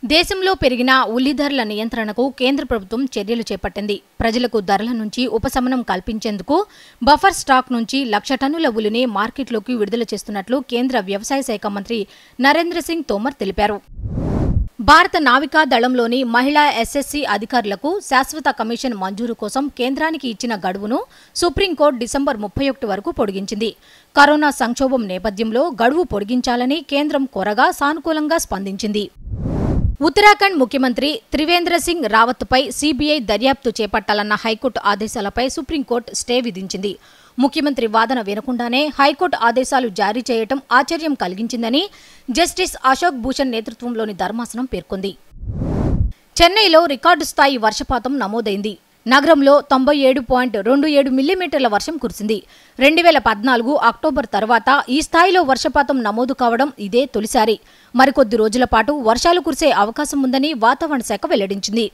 దేశంలో పెరిగిన ఉల్లి ధరల నియంత్రణకు కేంద్ర ప్రభుత్వం చర్యలు చేపట్టింది. ప్రజలకు ధరల నుంచి ఉపశమనం కల్పించేందుకు బఫర్ స్టాక్ నుంచి 1,00,000 టన్నుల ఉల్లిని మార్కెట్లోకి విడుదల చేస్తున్నట్లు కేంద్ర వ్యవసాయ శాఖ మంత్రి నరేంద్ర సింగ్ తోమర్ తెలిపారు. భారత నావికా దళంలోని మహిళా ఎస్ఎస్సీ అధికారులకు శాశ్వత కమిషన్ మంజూరు కోసం కేంద్రానికి ఇచ్చిన గడువును సుప్రీంకోర్టు డిసెంబర్ 31 వరకు పొడిగించింది. కరోనా సంక్షోభం నేపథ్యంలో గడువు పొడిగించాలని కేంద్రం కోరగా సానుకూలంగా స్పందించింది. ఉత్తరాఖండ్ ముఖ్యమంత్రి త్రివేంద్ర సింగ్ రావత్పై సీబీఐ దర్యాప్తు చేపట్టాలన్న హైకోర్టు ఆదేశాలపై సుప్రీంకోర్టు స్టే విధించింది. ముఖ్యమంత్రి వాదన వినకుండానే హైకోర్టు ఆదేశాలు జారీ చేయడం ఆశ్చర్యం కలిగించిందని జస్టిస్ అశోక్ భూషణ్ నేతృత్వంలోని ధర్మాసనం పేర్కొంది. చెన్నైలో రికార్డు స్థాయి వర్షపాతం నమోదైంది. నగరంలో 97.27 మిల్లీమీటర్ల వర్షం కురిసింది. 2014 అక్టోబర్ తర్వాత ఈ స్థాయిలో వర్షపాతం నమోదు కావడం ఇదే తొలిసారి. మరికొద్ది రోజుల పాటు వర్షాలు కురిసే అవకాశం ఉందని వాతావరణ శాఖ వెల్లడించింది.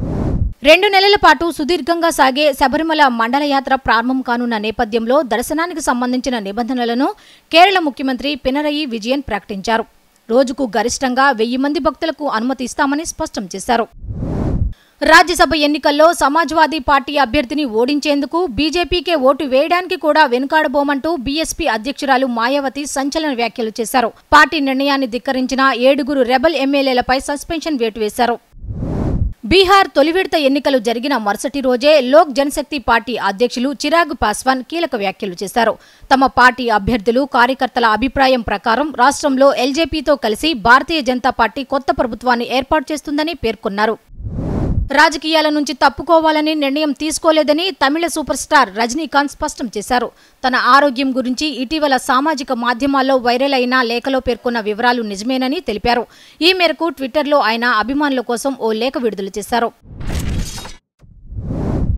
2 నెలల పాటు సుదీర్ఘంగా సాగే శబరిమల మండలయాత్ర ప్రారంభం కానున్న నేపథ్యంలో దర్శనానికి సంబంధించిన నిబంధనలను కేరళ ముఖ్యమంత్రి పినరయి విజయన్ ప్రకటించారు. రోజుకు గరిష్టంగా 1000 మంది భక్తులకు అనుమతి ఇస్తామని స్పష్టం చేశారు. రాజ్యసభ ఎన్నికల్లో సమాజ్వాదీ పార్టీ అభ్యర్థిని ఓడించేందుకు బీజేపీకే ఓటు వేయడానికి కూడా వెనుకాడబోమంటూ బీఎస్పీ అధ్యక్షురాలు మాయావతి సంచలన వ్యాఖ్యలు చేశారు. పార్టీ నిర్ణయాన్ని ధిక్కరించిన 7 రెబల్ ఎమ్మెల్యేలపై సస్పెన్షన్ వేటు వేశారు. బీహార్ తొలి విడత ఎన్నికలు జరిగిన మరుసటి రోజే లోక్ జనశక్తి పార్టీ అధ్యక్షులు చిరాగ్ పాస్వాన్ కీలక వ్యాఖ్యలు చేశారు. తమ పార్టీ అభ్యర్థులు, కార్యకర్తల అభిప్రాయం ప్రకారం రాష్ట్రంలో ఎల్జేపీతో కలిసి భారతీయ జనతా పార్టీ కొత్త ప్రభుత్వాన్ని ఏర్పాటు చేస్తుందని పేర్కొన్నారు. రాజకీయాల నుంచి తప్పుకోవాలని నిర్ణయం తీసుకోలేదని తమిళ సూపర్ స్టార్ రజనీకాంత్ స్పష్టం చేశారు. తన ఆరోగ్యం గురించి ఇటీవల సామాజిక మాధ్యమాల్లో వైరల్ అయిన లేఖలో పేర్కొన్న వివరాలు నిజమేనని తెలిపారు. ఈ మేరకు ట్విట్టర్లో ఆయన అభిమానుల కోసం ఓ లేఖ విడుదల చేశారు.